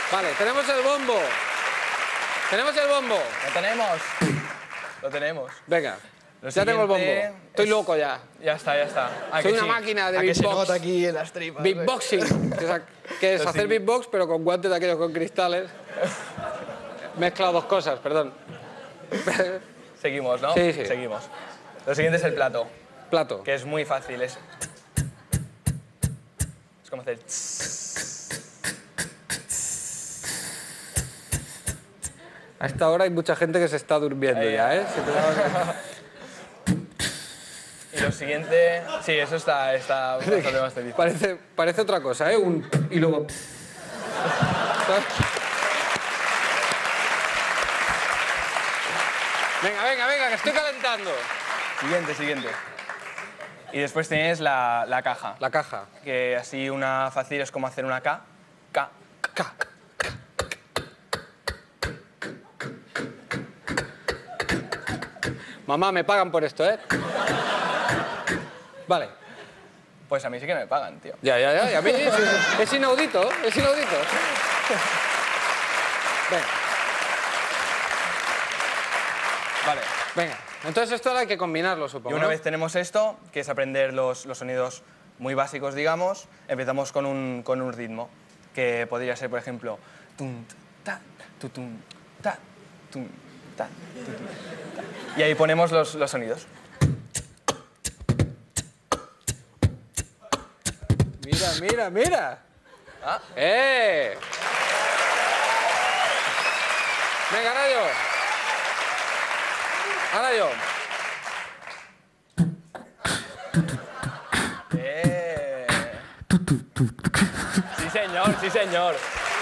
Vale, tenemos el bombo. Tenemos el bombo. ¿Lo tenemos? Lo tenemos. Venga, Lo ya tengo el bombo. siguiente Estoy es- loco ya. Ya está, ya está. Soy una máquina de ¿A que se beatbox. nota aquí en las tripas? Beatboxing, que es Lo hacer siguiente. beatbox, pero con guantes de aquellos con cristales. Mezclado dos cosas, perdón. Seguimos, ¿no? Sí, sí. Seguimos. Lo siguiente es el plato, Plato. que es muy fácil. Es como hacer... A esta hora hay mucha gente que se está durmiendo Ahí, ya, ¿eh? Se te da- Y lo siguiente... Sí, eso está bastante más feliz. parece otra cosa, ¿eh? Y luego... ¿Sabes? Venga, que estoy calentando. Siguiente. Y después tienes la caja. La caja. Que así una fácil es como hacer una K. K. Ca. Mamá, me pagan por esto, ¿eh? Vale. Pues a mí sí que me pagan, tío. Ya, y a mí es inaudito, es inaudito. Venga, Vale. venga. Entonces esto ahora hay que combinarlo, Y supongo, una ¿no? vez tenemos esto, que es aprender los sonidos muy básicos, digamos, empezamos con un ritmo, que podría ser, por ejemplo, tum, ta, tutum, ta, tum, ta, tutum, ta. Y ahí ponemos los sonidos. Mira. Ah. ¡Eh! Venga, ahora yo. Sí, señor.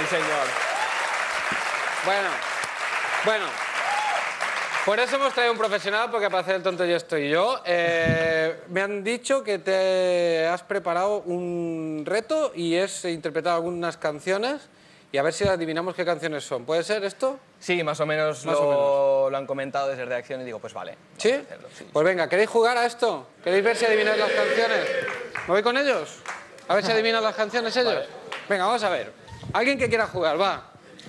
Bueno. Por eso hemos traído un profesional, porque para hacer el tonto yo estoy yo. Me han dicho que te has preparado un reto y es interpretar algunas canciones y a ver si adivinamos qué canciones son. ¿Puede ser esto? Sí, más o menos Más o lo han comentado desde Reacción y digo, pues vale. ¿Sí? vamos a hacerlo, sí. Pues venga, ¿queréis jugar a esto? ¿Queréis ver si adivináis las canciones? ¿Me voy con ellos? A ver si adivinan las canciones ellos. Vale. Venga, vamos a ver. Alguien que quiera jugar, va.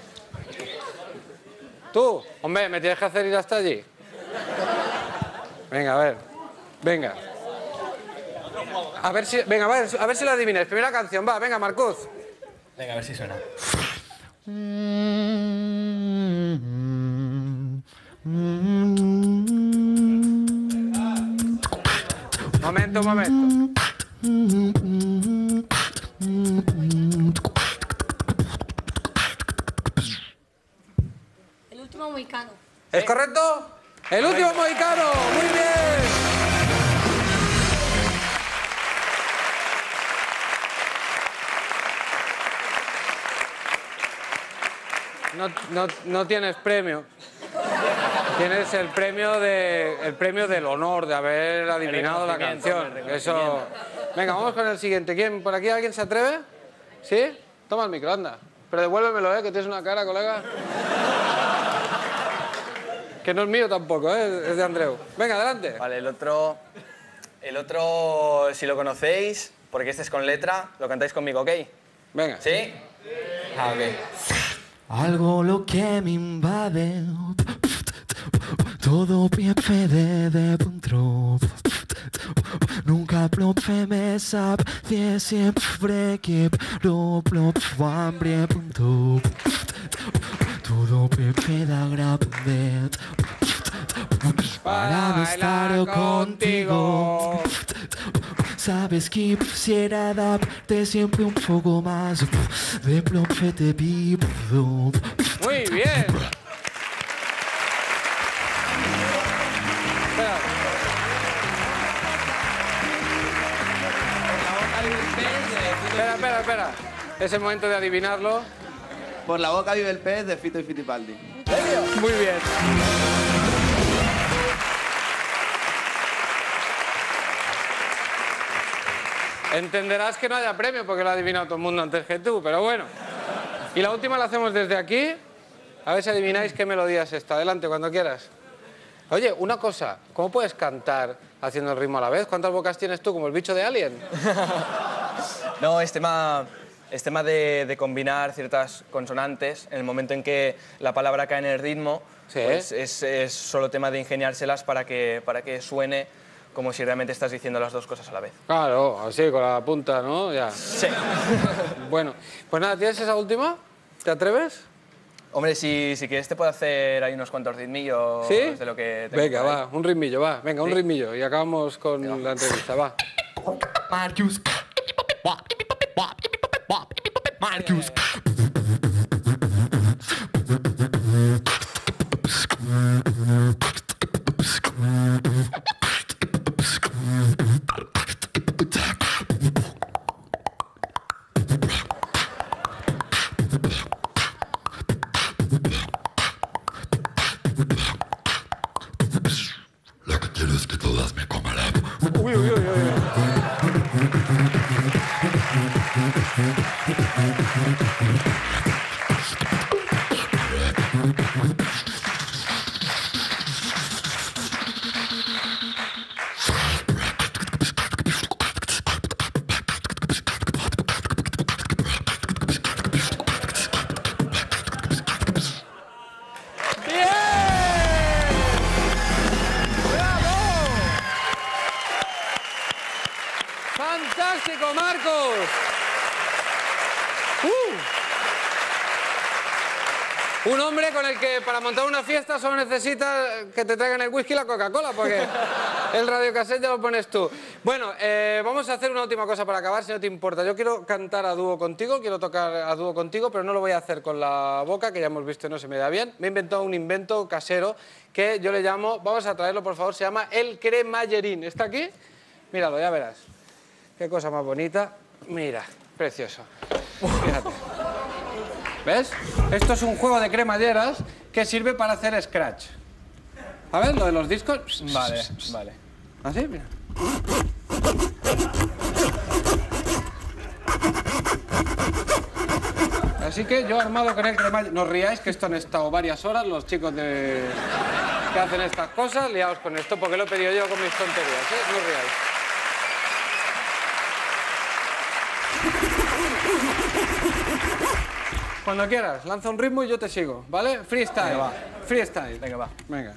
Tú, hombre, me tienes que hacer ir hasta allí. Venga, a ver. Venga. A ver si lo adivináis. Primera canción, va, venga, Marcuz. Venga, a ver si suena. Momento. El último mohicano. ¿Es correcto? ¡El último mohicano! ¡Muy bien! No tienes premio. Tienes el premio del honor de haber adivinado la canción. Eso. Venga, vamos con el siguiente. ¿Quién? ¿Por aquí alguien se atreve? ¿Sí? Toma el micro, anda. Pero devuélvemelo, que tienes una cara, colega. Que no es mío tampoco, es de Andreu. Venga, adelante. Vale, el otro, si lo conocéis, porque este es con letra, lo cantáis conmigo, ¿ok? Venga. ¿Sí? Ah, ok. Algo lo que me invade, todo me puede de dentro. Nunca me sabe siempre que lo hambre punto. Todo me queda grande para no estar contigo. Sabes que quisiera darte siempre un poco más de lo que te vivo. Muy bien. Espera. Es el momento de adivinarlo. Por la boca vive el pez de Fito y Fitipaldi. Muy bien. Entenderás que no haya premio porque lo ha adivinado todo el mundo antes que tú, pero bueno. Y la última la hacemos desde aquí. A ver si adivináis qué melodía es esta. Adelante, cuando quieras. Oye, una cosa. ¿Cómo puedes cantar haciendo el ritmo a la vez? ¿Cuántas bocas tienes tú, como el bicho de Alien? No, este me ha es tema de combinar ciertas consonantes. En el momento en que la palabra cae en el ritmo, Sí. pues es solo tema de ingeniárselas para que suene como si realmente estás diciendo las dos cosas a la vez. Claro, así, con la punta, ¿no? Ya. Sí. Bueno, pues nada, ¿tienes esa última? ¿Te atreves? Hombre, si quieres te puedo hacer ahí unos cuantos ritmillos ¿Sí? de lo que tengo Venga, por ahí. va, un ritmillo, va. Venga, un ¿Sí? ritmillo y acabamos con la entrevista, va. Marcus. Marcus. Lo que quiero es que todas me coman la... Uy, uy, uy, uy. ¡Fantástico, Marcos! Un hombre con el que para montar una fiesta solo necesitas que te traigan el whisky y la Coca-Cola, porque el radiocassette ya lo pones tú. Bueno, vamos a hacer una última cosa para acabar, si no te importa. Yo quiero cantar a dúo contigo, quiero tocar a dúo contigo, pero no lo voy a hacer con la boca, que ya hemos visto y no se me da bien. Me he inventado un invento casero que yo le llamo, vamos a traerlo por favor, se llama el cremallerín. ¿Está aquí? Míralo, ya verás. Qué cosa más bonita. Mira, precioso. Fíjate. ¿Ves? Esto es un juego de cremalleras que sirve para hacer scratch. A ver, lo de los discos. Vale, vale. Así, mira. Así que yo armado con el cremallera. No os riáis, que esto han estado varias horas los chicos que hacen estas cosas, liados con esto, porque lo he pedido yo con mis tonterías, ¿eh? No os riáis. Cuando quieras, lanza un ritmo y yo te sigo, ¿vale? Freestyle. Venga, va. Freestyle. Venga, va. Venga.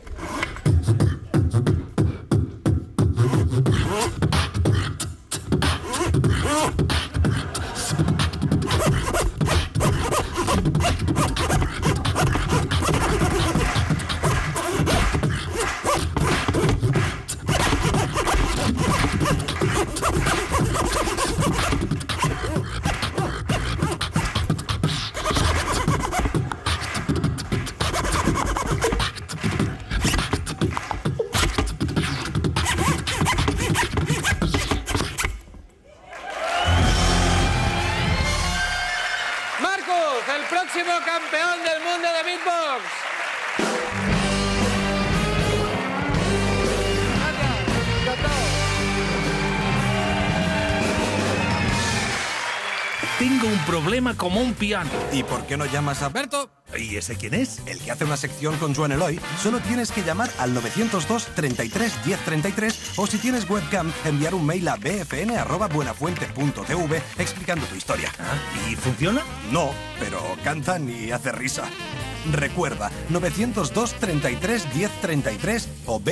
Marcus, el próximo campeón del mundo de beatbox. Gracias, encantado. Tengo un problema como un piano. ¿Y por qué no llamas a Berto? ¿Y ese quién es? El que hace una sección con Joan Eloy. Solo tienes que llamar al 902 33 10 33 o si tienes webcam, enviar un mail a bfn@buenafuente.tv explicando tu historia. ¿Y funciona? No, pero cantan y hace risa. Recuerda, 902 33 10 33 o